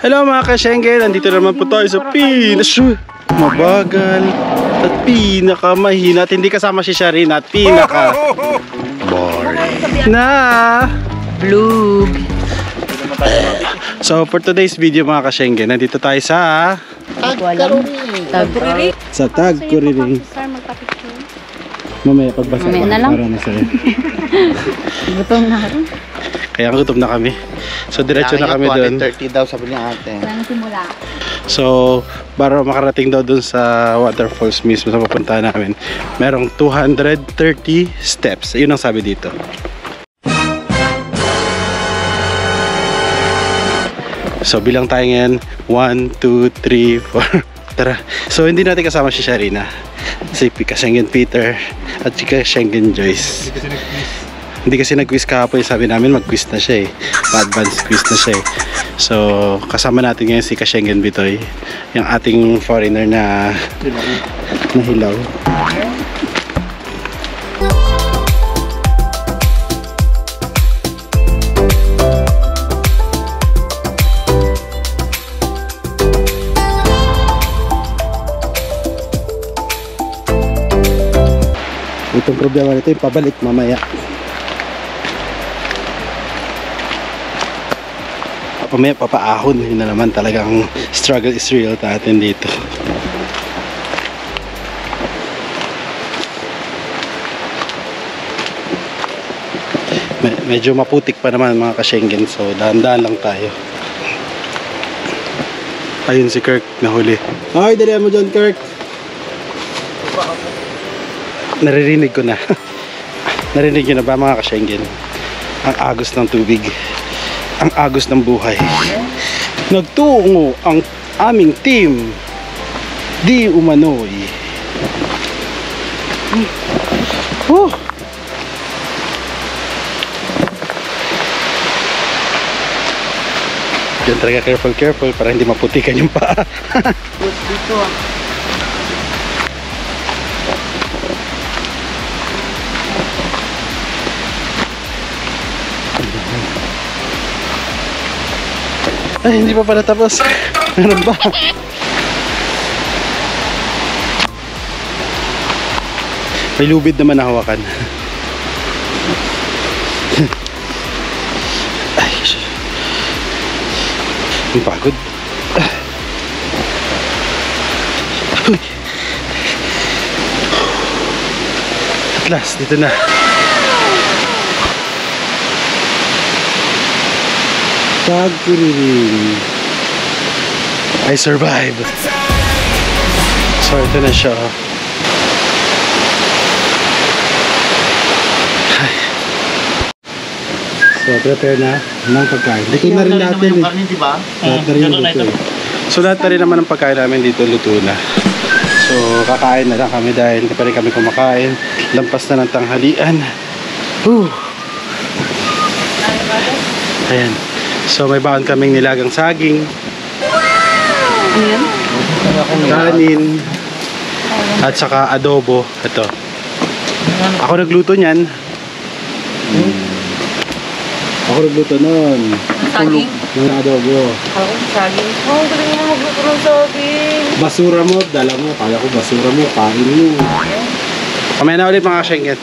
Hello mga ka-Schengen, nandito naman po tayo sa mabagal at pinakamahina at hindi kasama si Sharin at pinaka boring na vlog. So for today's video mga ka-Schengen, nandito tayo sa Tagkuriring. Mamaya pagbasa mamaya na lang. para na sa'yo. Gutom na ako. Kaya gutom na kami. So diretso na kami doon. 30 daw sabi niya ate. So para makarating daw doon sa waterfalls mismo sa pupuntahan namin, merong 230 steps. Yun ang sabi dito. So bilang tayo ngayon 1, 2, 3, 4. Tara. So hindi natin kasama si Sharina, si ka-Schengen Peter at si ka-Schengen Joyce. Hindi kasi nag-quiz kahapon, sabi namin mag-quiz na siya eh. Pa-advance quiz na siya eh. So kasama natin ngayon si ka-Schengen Bitoy, yung ating foreigner na hilaw. Itong problema nito yung pabalik mamaya. Mamaya papaahon. Yun na naman, talagang struggle is real natin dito. Medyo maputik pa naman mga ka-Schengen, so dahan-dahan lang tayo. Ayun si Kirk nahuli. Ay, dali mo dyan Kirk. Naririnig ko na. Narinig nyo na ba mga ka-Schengen? Ang agos ng tubig, ang agos ng buhay. Nagtungo ang aming team di umano'y. Diyan talaga careful para hindi maputikan yung paa. Dito Ay, hindi pa pala tapos. Meron ba? May lubid naman na hawakan. Ay, ang pagod. At last, dito na. Tagkuriring. I survived. So ito na siya. So prepare na ng pagkain. Dito na rin natin. So lahat na rin naman ng pagkain namin dito luto na. So kakain na lang kami dahil hindi pa rin kami kumakain. Lampas na ng tanghalian. Ayan. So may baon kaming nilagang saging. ano yan? Kanin. At saka adobo. Ito. Ako nagluto niyan. Ako nagluto nun. Saging? Ng adobo. Ako saging. Oh, galing mo magluto ng saging. Basura mo, dala mo. Kala ko basura mo, kain mo. Kamaya na ulit mga Schengen.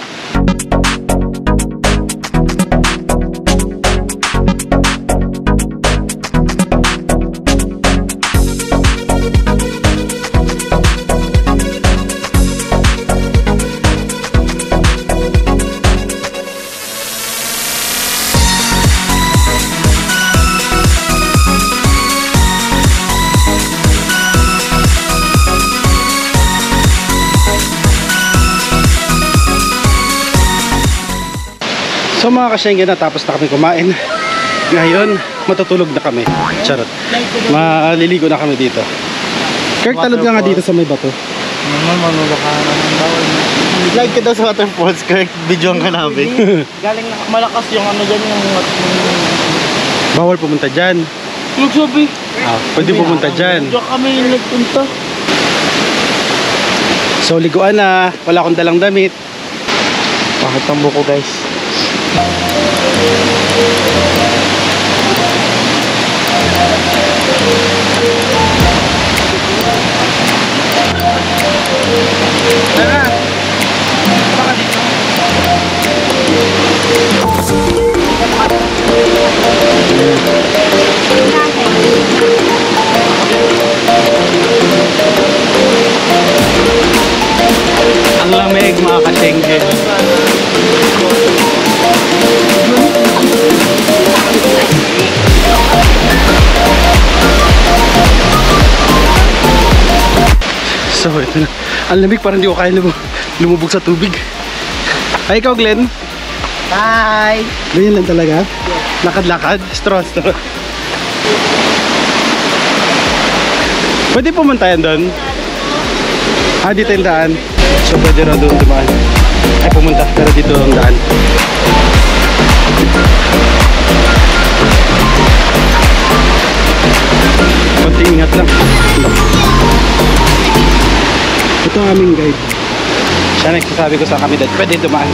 So mga ka-Schengen, natapos na kami kumain. Ngayon, matutulog na kami. Charot. Maliligo na kami dito. Kirk, talod nga dito sa may bato. Manulog ka naman daw. Nag-vlog ka daw sa waterfalls, Kirk. Videoan ka namin. Galing na malakas yung ano dyan yung... Bawal pumunta dyan. Nagsabi. Pwede pumunta dyan. Diyan kami nagpunta. So liguan na. Wala akong dalang damit. Bakit ang buko guys? Schengen. So, ito na. Ang lamig, parang di ko kaya lumubog sa tubig. Ay, ikaw, Glenn? Bye! Ganyan lang talaga? Lakad-lakad? Straw. Pwede pumunta yan doon? Ah, dito yung daan. So, pwede na doon dumaan. Ay, pumunta. Pero dito ang daan. Konting ingat lang. Ito ang aming guide. Siya nagsasabi ko sa kami dahil pwede dumaan.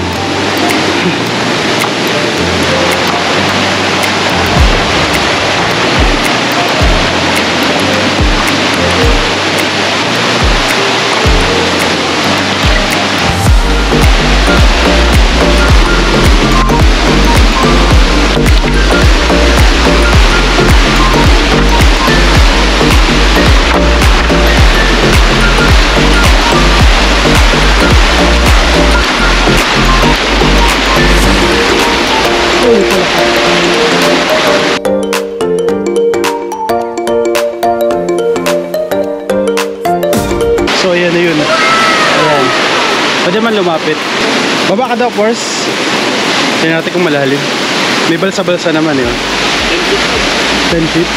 So ayan na yun. Ayan. Pwede man lumapit. Baba ka daw, Force. Tingnan natin kung malalim. May balsa-balsa naman yun. 10 feet.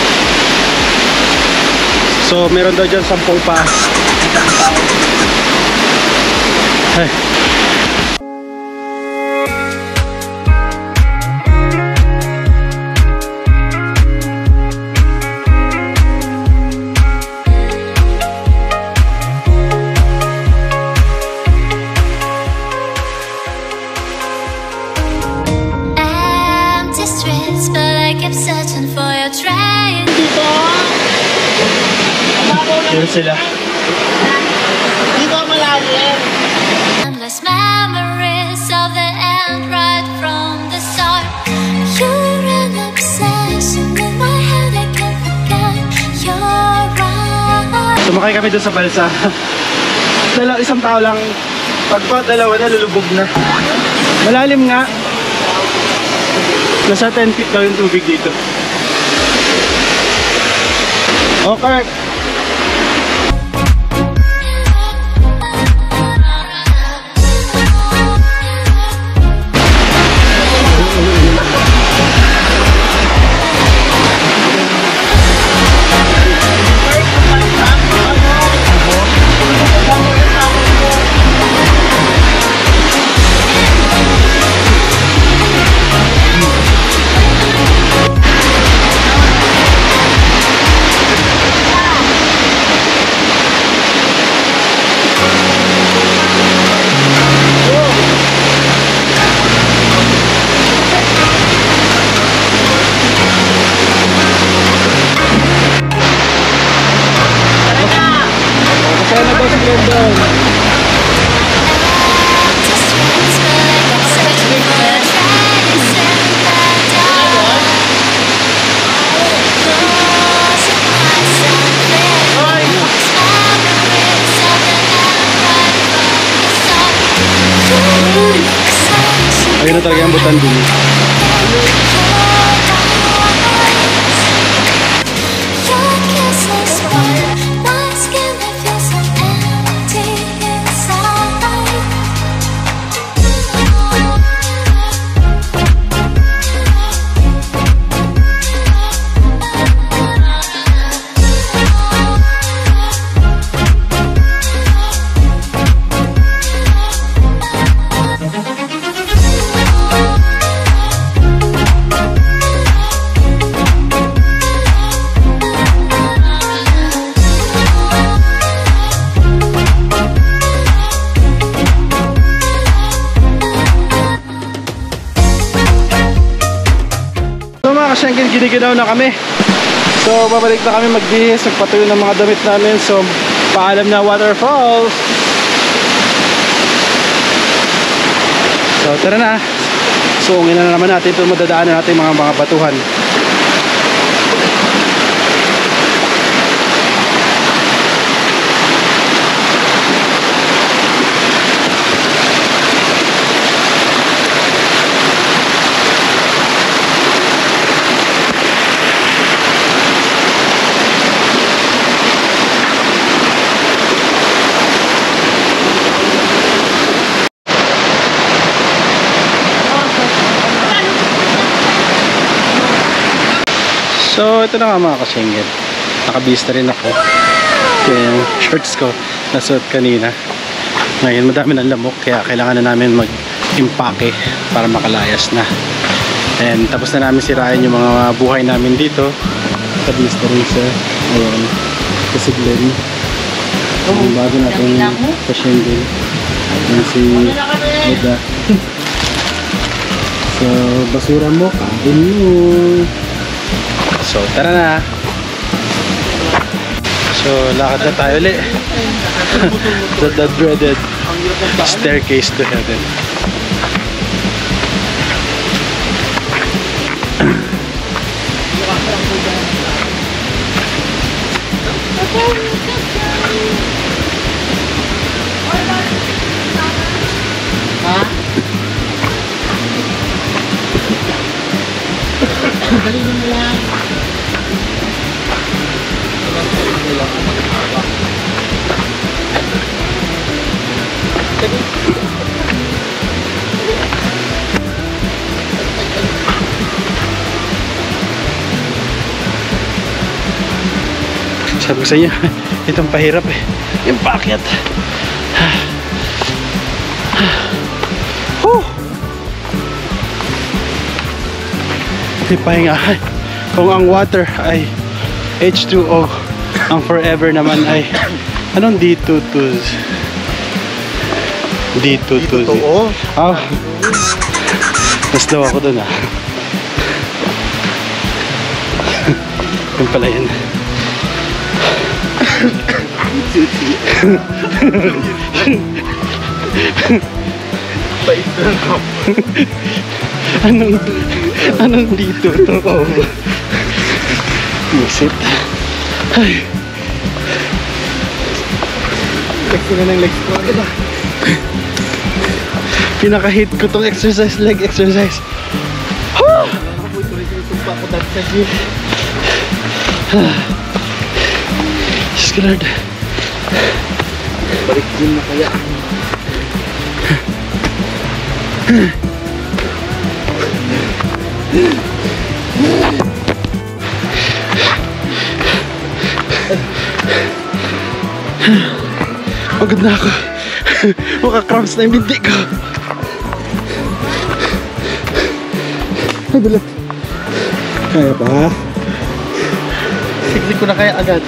So meron daw dyan 10 pa. Ay. Yun sila. Dito malalim. Endless memories of the end right from the start. You're an obsession in my head, I can't forget. You're right. Sumakay kami doon sa balsa. Isang tao lang. Pagpa dalawa na lulubog na. Malalim nga. Nasa 10 feet daw yung tubig dito. Okay. Ayun na talaga yung butan din. Schengen, giniginaw na kami. So babalik na kami magbihis, nagpatuyo ng mga damit namin. So paalam na waterfalls. So tara na. So ungin na naman natin ito, madadaanan natin mga batuhan. So ito na nga mga ka-Schengen, nakabihis na rin ako. Kaya yung shorts ko nasuot kanina. Ngayon madami ng lamok, kaya kailangan na namin mag-impake para makalayas na. And tapos na namin sirain yung mga buhay namin dito. Nakabihis na rin siya. Ayan, kasi Glenn ang bago natin ka-Schengen. Ayan si Oda. So basura mo, kain mo. So tara na. So lakad na tayo ulit. The dreaded staircase to heaven. Dali mo lang. Sabi ko sa inyo, itong pahirap eh. Yung paakyat. Pahinga. Kung ang water ay H2O, ang forever naman ay anong D2 Oo. Oh. Mas daw ako dun Yung pala yan. Anong dito to? Musit. Ay. Legs ko na ng legs ko. Pinaka-hit ko tong exercise, leg exercise. Ako tuloy-tuloy tumpa ko dati sa gym. Diyos ko Lord. Balik gym na kaya. Pagod na ako. Maka-cramps na yung binti ko. Ay, bulat. Kaya pa? Siksik ko na kaya agad.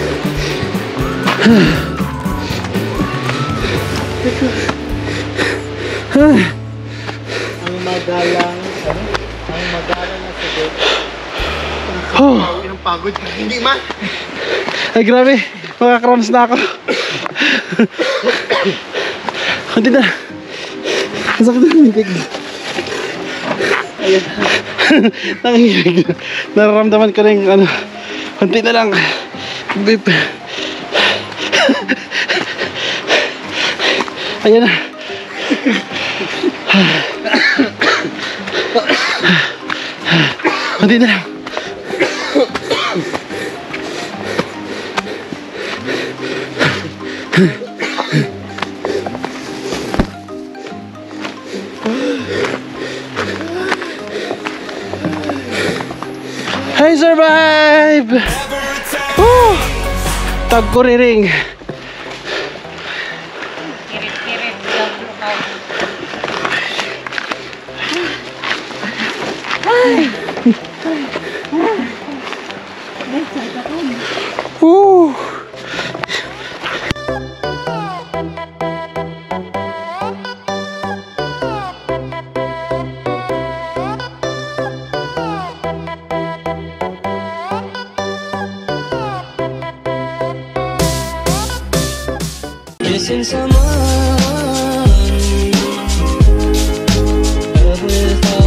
Ang magalang na sagot. Ang pagod. Hindi man. Ay, grabe. Maka-cramps na ako. Hindi na. Masakit na yung binti ko. Ayan. Nanginginig. Nararamdaman ko na yung konti na lang. Beep. Ayan na. Konti na lang. I survive! Woo! Tagkuriring. Kirit-kirit. Woo! Missing someone with